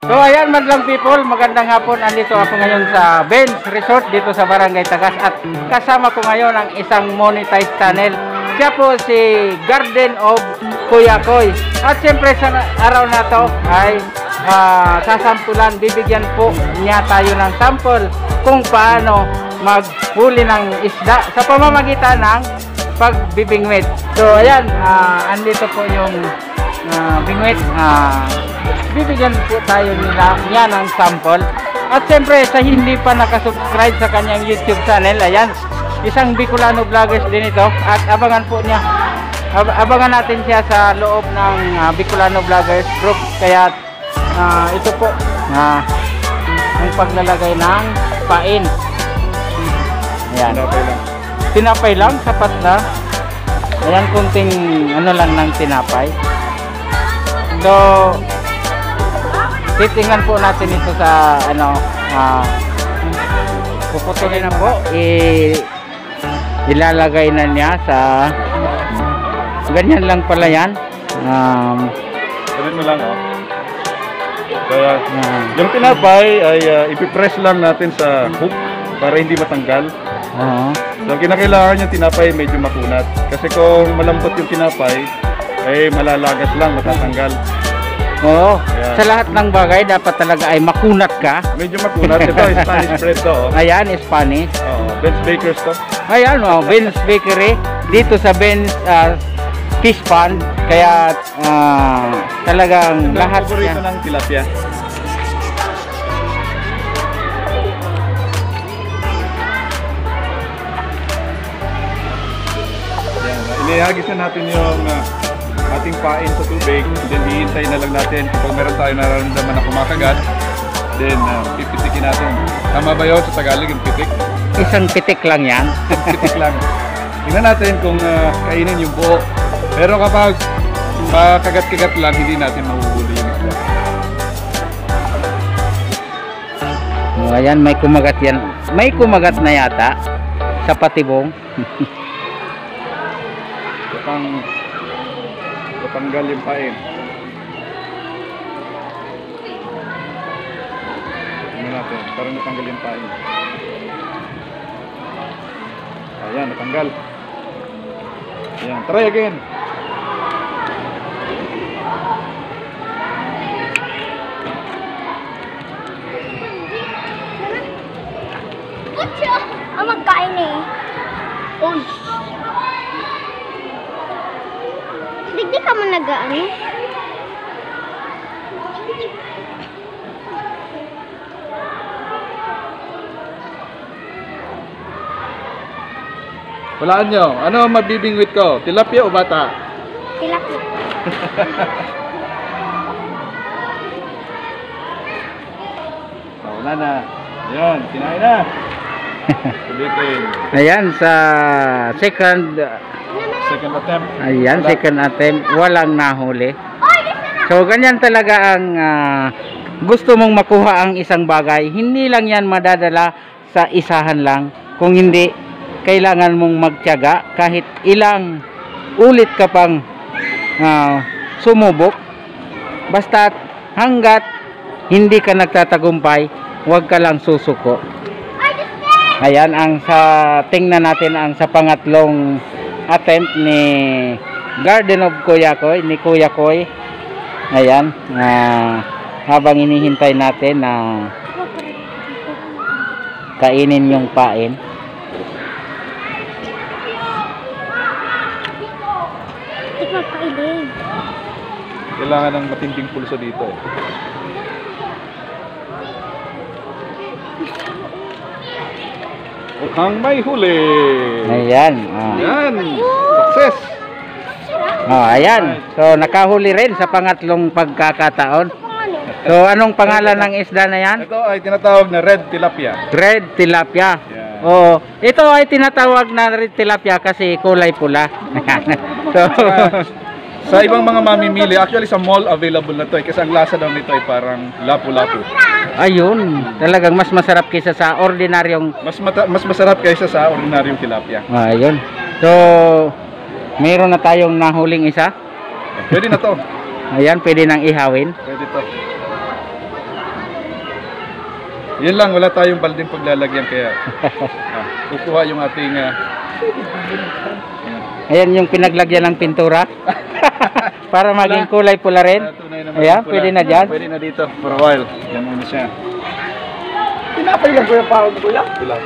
So ayan madlang people, magandang hapon. Andito ako ngayon sa Benz Resort dito sa Barangay Tagas at kasama ko ngayon ang isang monetized channel. Siya po si Garden of Kuya Koy. At siyempre sa araw na to ay sasampulan, bibigyan po niya tayo ng sample kung paano maghuli ng isda sa pamamagitan ng pagbibingwit. So ayan, andito po yung bingwit. Bibigyan po tayo niya ng sample. At siyempre sa hindi pa nakasubscribe sa kanyang YouTube channel, ayan, isang Bicolano vloggers din ito. At abangan po niya, abangan natin siya sa loob ng Bicolano vloggers group. Kaya ito po ang paglalagay ng pain. Ayan, tinapay lang, sapat na. Ayan, kunting ano lang ng tinapay. So titingnan po natin ito sa ano, puputulin na po, ilalagay na niya sa ganyan lang pala yan. Ganyan mo lang, oh. Kaya yung tinapay ay ipipress lang natin sa hook para hindi matanggal. So ang kinakailangan yung tinapay medyo makunat, kasi kung malambot yung tinapay ay malalagas lang, matatanggal. Oo, sa lahat ng bagay dapat talaga ay makunat ka. Medyo makunat. Ito Spanish bread to, oh. Ayan, Spanish. Ben's Bakers to. Ayan, Ben's Bakery dito sa Ben's Fish Pond. Kaya talagang lahat paborito ng tilapia. Inihagis na natin yung ating pain sa tubig, then hihintay na lang natin kapag meron tayo nararamdaman na kumakagat, then pipitikin natin. Tama ba yun sa Tagalog yung pitik? Isang pitik lang yan. Pitik lang. Tingnan natin kung kainin yung buo. Pero kapag kagat-kagat lang, hindi natin mahuhuli yung isla. Ayan, may kumagat yan. May kumagat na yata sa patibong. Tanggal yung pain. Tingnan natin, para natanggal yung pain. Ayan, natanggal. Ayan, try again. Ang magkain eh. Uy. Di ka mo nag-ano? Walaan nyo. Ano ang mabibingwit ko? Tilapia o bata? Tilapia. Wala na. Ayan, kinain na. Tulitin. Ayan, sa second attempt. Ayan, second attempt, walang nahuli. So ganyan talaga ang gusto mong makuha ang isang bagay. Hindi lang yan madadala sa isahan lang. Kung hindi, kailangan mong magtiyaga kahit ilang ulit ka pang sumubok. Basta hanggat hindi ka nagtatagumpay, huwag ka lang susuko. Ayan, ang tingnan natin ang sa pangatlong attempt ni Garden of Kuya Koy, ni Kuya Koy. Ayan, habang hinihintay natin na kainin yung pain. Kailangan ng matinding pulso dito eh. Mukhang may huli. Ayan. Ayan. Success. Ayan. So nakahuli rin sa pangatlong pagkakataon. So anong pangalan ng isda na yan? Ito ay tinatawag na red tilapia. Red tilapia. Yeah. Oh, ito ay tinatawag na red tilapia kasi kulay pula. So sa ibang mga mamimili, actually sa mall available na to kasi ang lasa daw nito ay parang lapu-lapu. Ayun, talagang mas masarap kaysa sa ordinaryong mas masarap kaysa sa ordinaryong tilapia. Ayun. So meron na tayong nahuling isa. Pwede na to. Ayan, pwede nang ihawin. Pwede to. Yun lang, wala tayong balding paglalagyan kaya kukuha yung ating Ayan yung pinaglagyan ng pintura. Para maging kulay pula rin. Ayan, pwede na dyan. Pwede na dito for a while. Yan muna siya. Tinapay lang kuya pa ako kuya. Wala.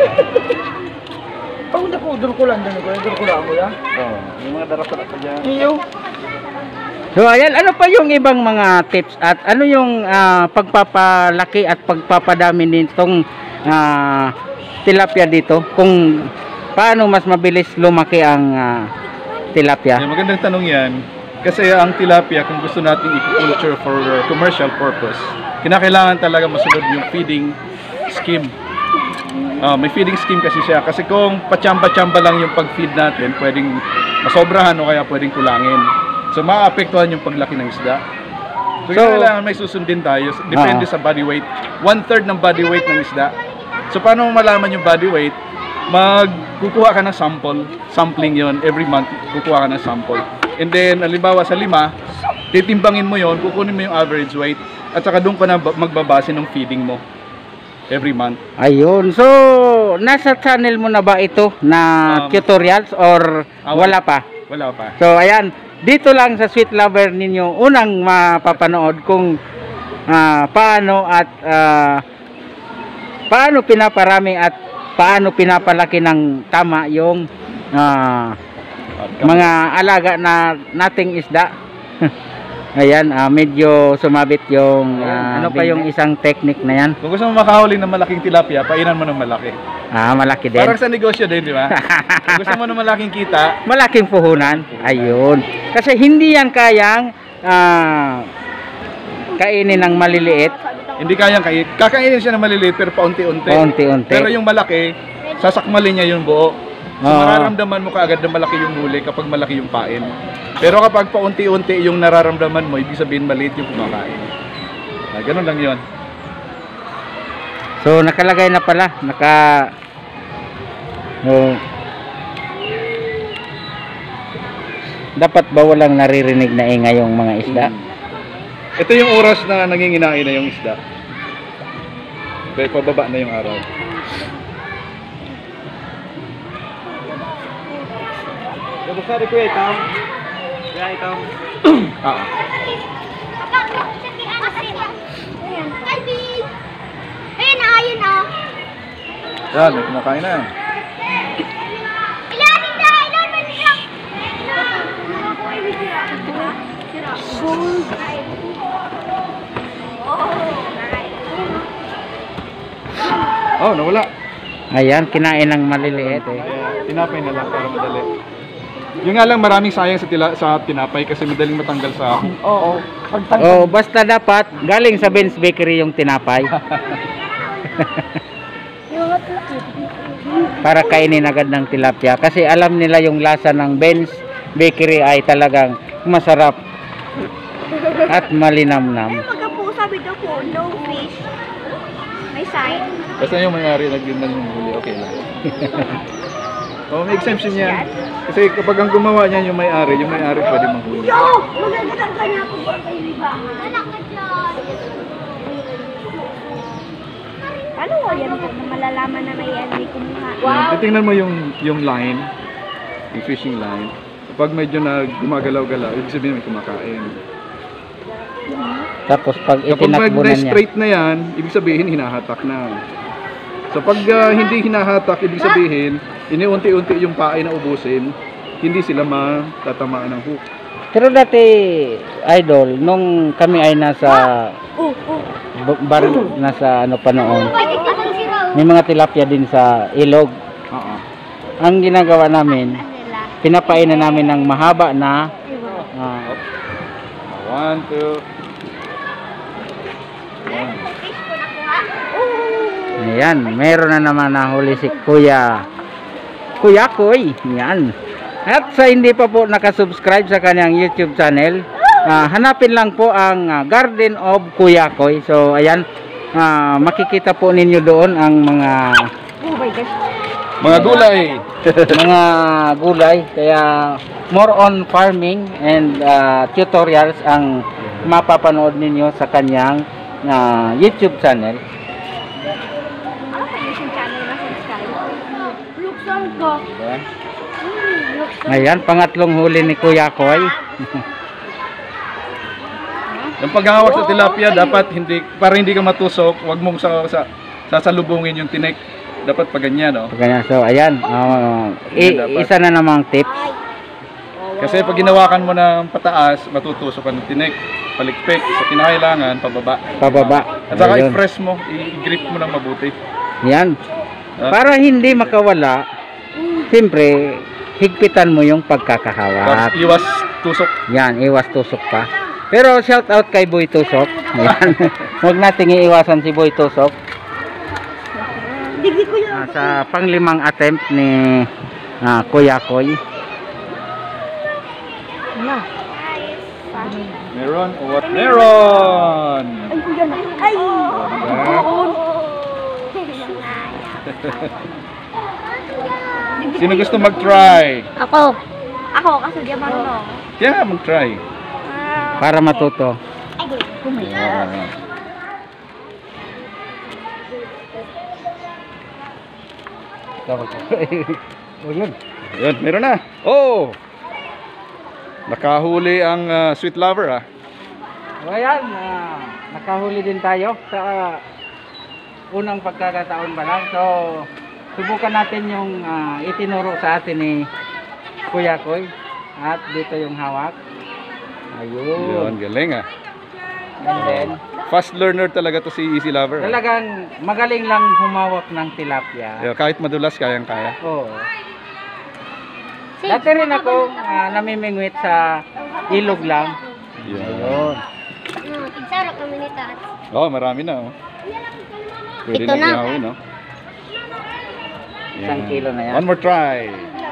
Pag nakudol ko lang din kuya, dul ko lang kuya. Oo, yung mga darap-darap pa dyan. Iyo. So ayan, ano pa yung ibang mga tips at ano yung pagpapalaki at pagpapadami nitong tilapia dito? Kung paano mas mabilis lumaki ang tilapia? Yeah, magandang tanong yan. Kasi ang tilapia, kung gusto nating i-culture for commercial purpose, kinakailangan talaga masunod yung feeding scheme. May feeding scheme kasi siya. Kasi kung pachamba-chamba lang yung pag-feed natin, pwedeng masobrahan o kaya pwedeng kulangin. So, maapektuhan yung paglaki ng isda. So, kailangan may susundin tayo. Depende sa body weight. 1/3 ng body weight ng isda. So, paano mo malaman yung body weight? Magkukuha ka ng sampling yon every month, kukuha ka ng sample. And then, halimbawa sa 5, titimbangin mo yon, kukunin mo yung average weight, at saka doon ka na magbabase ng feeding mo every month. Ayun. So, nasa channel mo na ba ito na tutorials or wala pa? Wala pa. So, ayan. Dito lang sa Sweet Lover ninyo unang mapapanood kung paano at paano pinaparami at paano pinapalaki ng tama yung mga alaga na nating isda. Ayan, medyo sumabit yung ano pa yung isang technique na yan? Kung gusto mo makahuli ng malaking tilapia, painan mo ng malaki. Malaki din. Parang sa negosyo din, di ba? Kung gusto mo ng malaking kita, malaking puhunan. Ayun. Kasi hindi yan kayang kainin ng maliliit. hindi kayang kakainin siya ng maliliit pero paunti-unti. Paunti-unti. Pero yung malaki, sasakmalin niya yung buo. So mararamdaman mo kaagad na malaki yung huli kapag malaki yung pain. Pero kapag paunti-unti yung nararamdaman mo, ibig sabihin maliit yung kumakain. Ganun lang yun. So nakalagay na pala, dapat ba walang naririnig na ingay yung mga isda? Ito yung oras na nanginginain na yung isda. Kaya pababa na yung araw. Basta di kuya ikaw. Kuya ikaw. Ayun na, ayun na. Yan, may kumakain na. Oh, nawala. Ayan, kinain ng maliliit eh. Tinapay na lang para madali. Yung nga lang maraming sayang sa tinapay kasi madaling matanggal sa Oo. Basta dapat galing sa Ben's Bakery yung tinapay. Para kainin agad ng tilapia kasi alam nila yung lasa ng Ben's Bakery ay talagang masarap at malinamnam. Sabi daw po, no fish. May sign. Basta yung may-ari naglindan yung huli, okay lang. May exemption yan. Kasi kapag ang gumawa niyan yung may-ari pwede manghuli. Yo! Magagandang kanya po ba kayo iba? Anak ka dyan! Ano ko yan po na malalaman na may hindi kumuha? Wow! Titingnan mo yung line, yung fishing line. Kapag medyo na gumagalaw-galaw, ibig sabihin may kumakain. Tapos pag Kapag itinakbunan niya, straight na yan, ibig sabihin hinahatak na. So pag hindi hinahatak, ibig sabihin iniunti-unti yung pain na ubusin, hindi sila matatamaan ng hook. pero dati idol nung kami ay nasa nasa ano pa noon, may mga tilapia din sa ilog. Ang ginagawa namin, pinapainan namin ng mahaba na 1, 2. ayan, meron na naman nahuli si Kuya Koy. Yan. At sa hindi pa po nakasubscribe sa kanyang YouTube channel, hanapin lang po ang Garden of Kuya Koy. So ayan, makikita po ninyo doon ang mga gulay. mga gulay. Kaya more on farming and tutorials ang mapapanood ninyo sa kanyang YouTube channel. ko. Diba? Ayan, pangatlong huli ni Kuya Koy. Yung paghahawak sa tilapia, dapat hindi, para hindi ka matusok, wag mong sasalubungin yung tinik. Dapat pa ganyan, no? Ganyan. So, ayan. Isa na namang tips. Kasi pag ginawakan mo ng pataas, matutusok ka ng tinik. Palikpik. Sa kinakailangan, pababa. Pababa. At saka Ayun. i-press mo, i-grip mo ng mabuti. Yan. Ah. Para hindi makawala, siyempre, higpitan mo yung pagkakahawak. Iwas tusok. Yan, iwas tusok pa. Pero shout out kay Boy Tusok. Yan. Huwag nating iiwasan si Boy Tusok. Digi ko yun. Sa panglimang attempt ni Kuya Koy. Ano? Meron o what? Meron! Ay, kuya na. Ay! Sino gusto mag-try? Ako. Ako, kasi di marunong. Kaya nga mag-try. Para matuto. Ay, Yeah. O yun. Yun, meron na. Oh! Nakahuli ang sweet lover, ah. O ayan, nakahuli din tayo sa unang pagkakataon pa lang. So, subukan natin yung itinuro sa atin ni Kuya Koy. At dito yung hawak. Yun, Ayun. galing, ah. And then, Fast learner talaga to si Easy Lover. Ah. talagang magaling lang humawak ng tilapia. Yeah, kahit madulas, kayang-kaya. Oo. Dati rin ako namimingwit sa ilog lang. Yun. Ayun. Tigsaro kami ni Tat. Oh, marami na, oh. Pwede Ito na na. ihawin, no? Isang kilo na yan. One more try.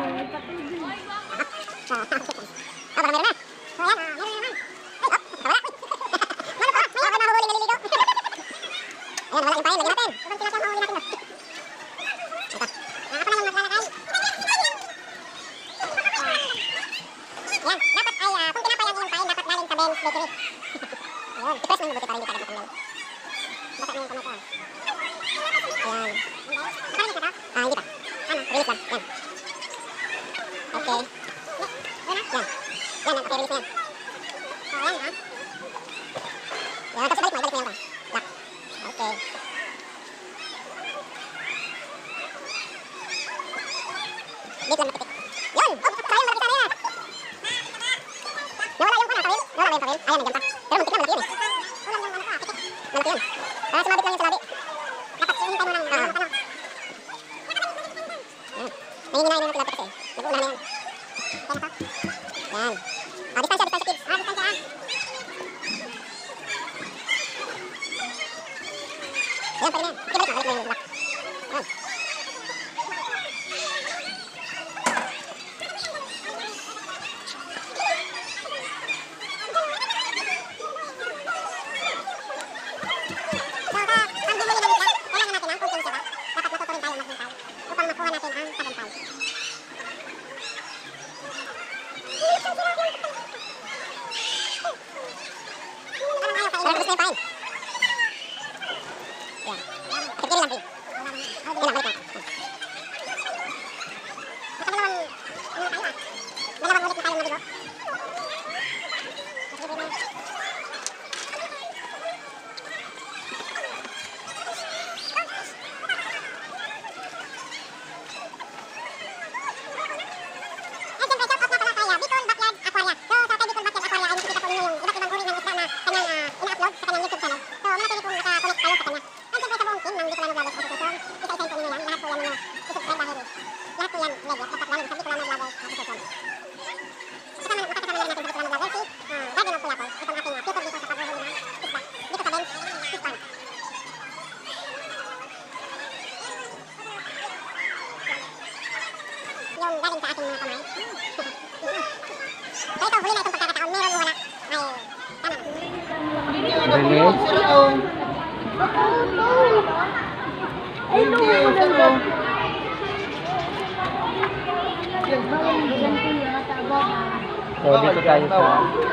So, dito tayo sa...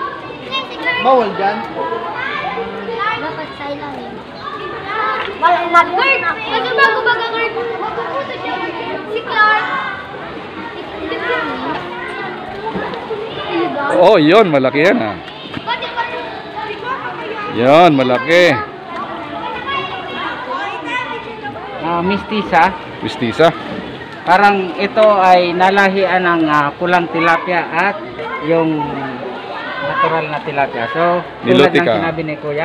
Bawal dyan. Dapat sa ilalim. Mag-Gert! Kasi bago mag-Gert, magpupunta siya si Clark. Oh, yun, malaki yan ah. Yan, malaki. Mistisa. Mistisa. Parang ito ay nalahian ng pulang tilapia at yung natural na tilapia. So, tulad Niluti ng ka. sinabi ni Kuya.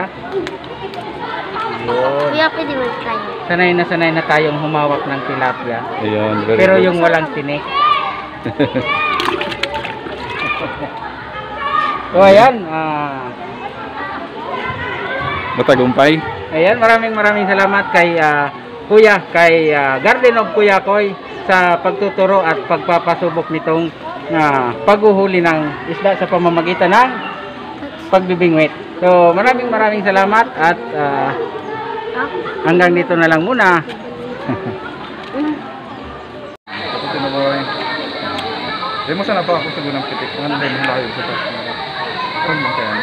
Yun. Kuya, pwede mo try. Sanay na tayong humawak ng tilapia. Ayun, very Pero good. yung walang tinik. So, ayan. Matagumpay. Ayan, maraming salamat kay Kuya, kay Garden of Kuya Koy sa pagtuturo at pagpapasubok nitong paghuhuli ng isda sa pamamagitan ng pagbibingwit. So, maraming salamat at hanggang dito na lang muna. Kapatid na boy. Di mo sana pa ako sa gunang pitik. Ano din layo sa taas. Parang mo kaya.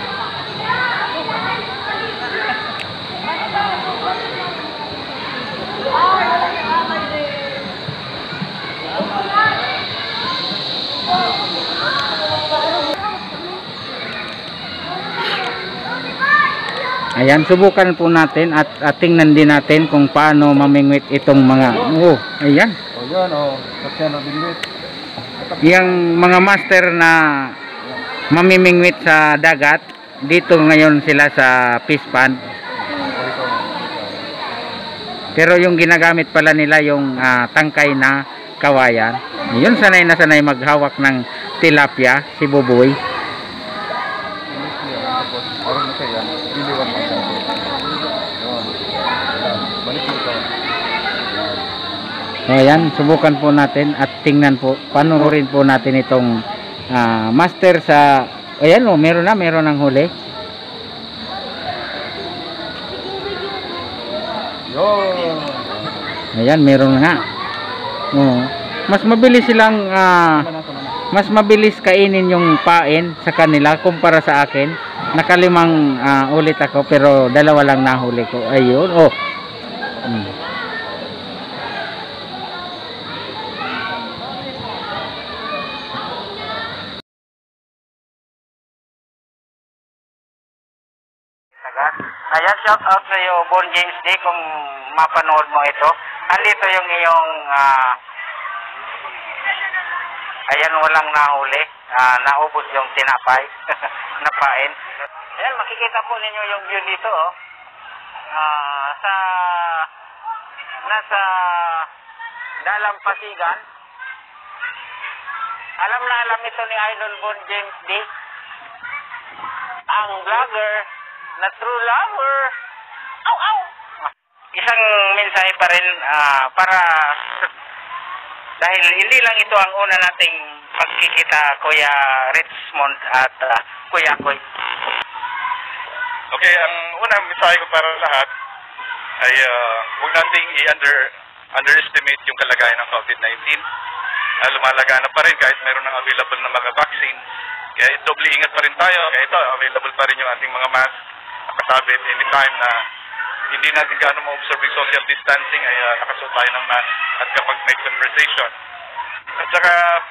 Ayan, subukan po natin at tingnan din natin kung paano mamingwit itong mga ayan. O yan o. Kasi na bingwit. Yung mga master na mamimingwit sa dagat, dito ngayon sila sa fish pond. Pero yung ginagamit pala nila yung tangkay na kawayan. Yun, sanay na sanay maghawak ng tilapia, si Buboy. Parang mo kaya. Iliwan mo siya. Balik mo ito. So ayan, subukan po natin at tingnan po, panuorin po natin itong master sa, ayan o, meron ng huli. Yun. Ayan, meron nga. Mas mabilis silang, mas mabilis kainin yung pain sa kanila kumpara sa akin. Nakalimang ulit ako pero dalawa lang nahuli ko. Ayun, Ayan, shout out sa iyo, Bon James D, kung mapanood mo ito. Andito yung iyong, ayan, walang nahuli. Naubos yung tinapay, napain. Ayan, makikita po ninyo yung view dito, oh. Nasa Dalampasigan. Alam na alam ito ni Idol Bon James D. Ang vlogger na true lover. Aw, aw! Isang mensahe pa rin para dahil hindi lang ito ang una nating pagkikita, Kuya Richmond at Kuya Koy. Okay, ang unang mensahe ko para lahat ay huwag nating underestimate yung kalagayan ng COVID-19. Lumalaganap pa rin kahit mayroon ng available na mga vaccine. Kaya doble ingat pa rin tayo. Kaya ito, available pa rin yung ating mga mask. Nakasabit anytime na hindi natin gaano ma-observe yung social distancing ay nakasuot tayo ng mask at kapag may conversation. At saka,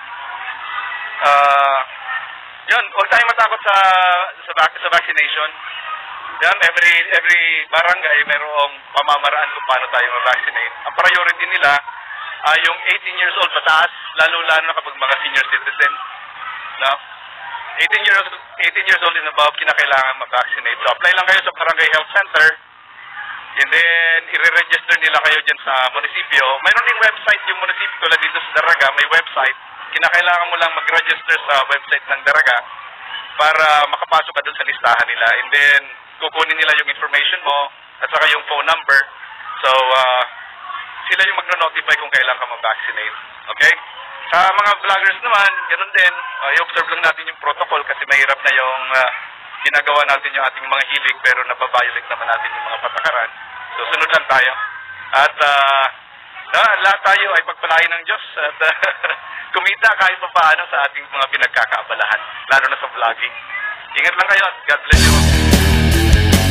yun, huwag tayo matakot sa vaccination. Yan, every barangay mayroong pamamaraan kung paano tayo ma-vaccinate. Ang priority nila yung 18 years old pataas, lalo-lalo na kapag mga senior citizen. No? 18 years old and above, kinakailangan mag-vaccinate. So, apply lang kayo sa Barangay Health Center. And then, i-register nila kayo dyan sa munisipyo. Mayroon ding website yung munisipyo, tulad dito sa Daraga, may website. Kinakailangan mo lang mag-register sa website ng Daraga para makapasok ka dun sa listahan nila. And then, kukunin nila yung information mo at saka yung phone number. So, sila yung magno-notify kung kailan ka mag-vaccinate. Okay? Sa mga vloggers naman, ganoon din, i-observe lang natin yung protocol kasi mahirap na yung ginagawa natin yung ating mga hilig pero nababiolate naman natin yung mga patakaran. So, sunod lang tayo. At lahat tayo ay pagpalain ng Diyos at kumita kahit pa paano sa ating mga pinagkakaabalahan, lalo na sa vlogging. Ingat lang kayo at God bless you.